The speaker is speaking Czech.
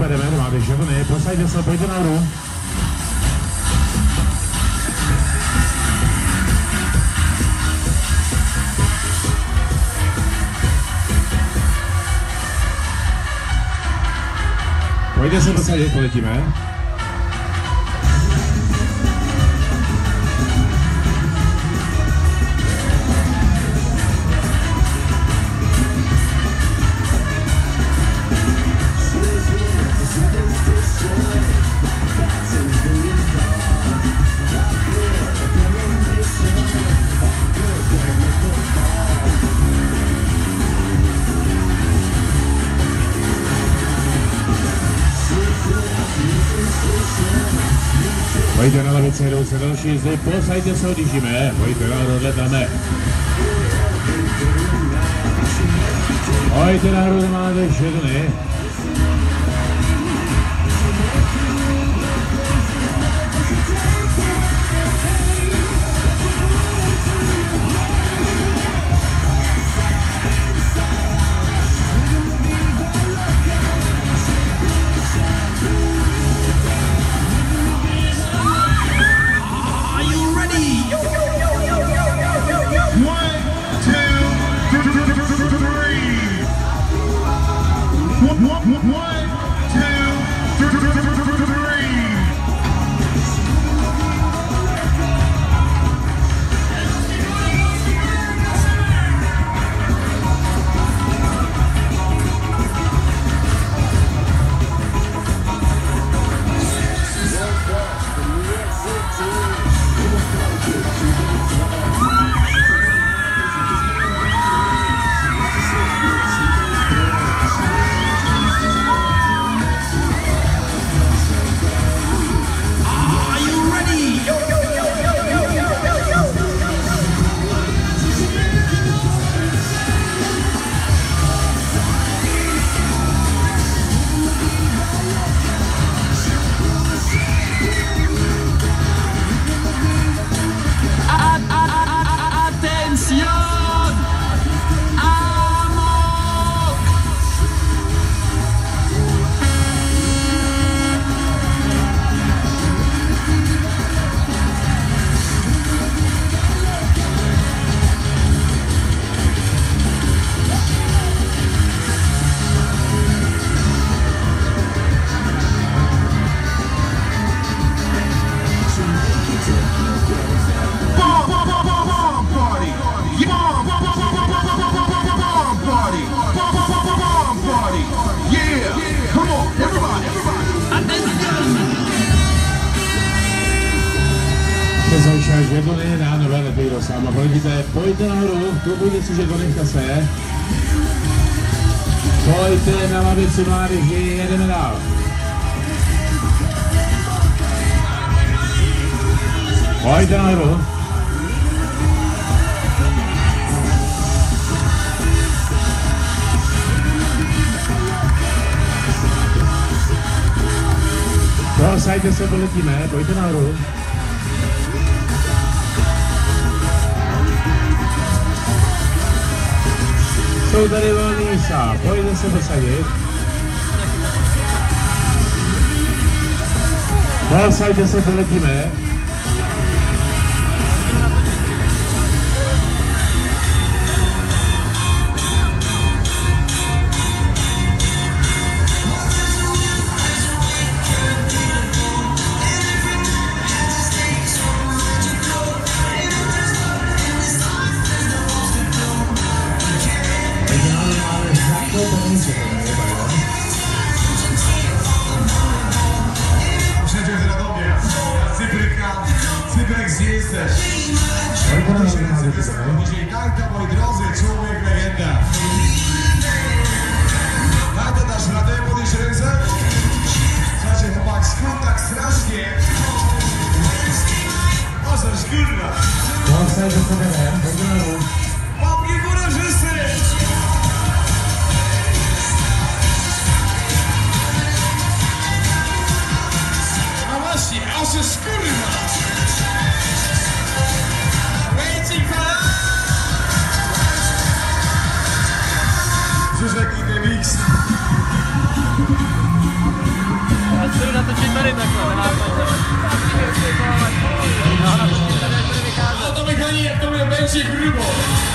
super, jdeme do mládeže vlny, posaďte se, pojďte nahoru. Pojďte se posadit, poletíme. Pojďte na lavici, jdou se další jízdy, posaďte se, odjíždíme, pojďte nahoru, odletáme. Pojďte nahoru do mládeže vlny. Žebony na nové lepejdo sama, pojďte nahoru, kupujte si žebony v kase. Pojďte na lavici mládeži, jedeme dál. Pojďte nahoru. Posaďte se, poletíme, pojďte nahoru. Jsou tady volný místa, pojďte se posadit. Posaďte se, poletíme. Dzisiaj karta, moi drodzy, człowiek legenda. Na to dasz radę, podnieś ręce? Słuchajcie, chłopak, skąd tak strasznie? Możesz, kurwa. Łapki górę, wszyscy! A właśnie, a się skurwa! Brzuszek i mix. Budu natočit tady takhle, nenápadně. No, natočit tady, jak bude vycházet. A to mechaní, jak to bude Benčík hrubo.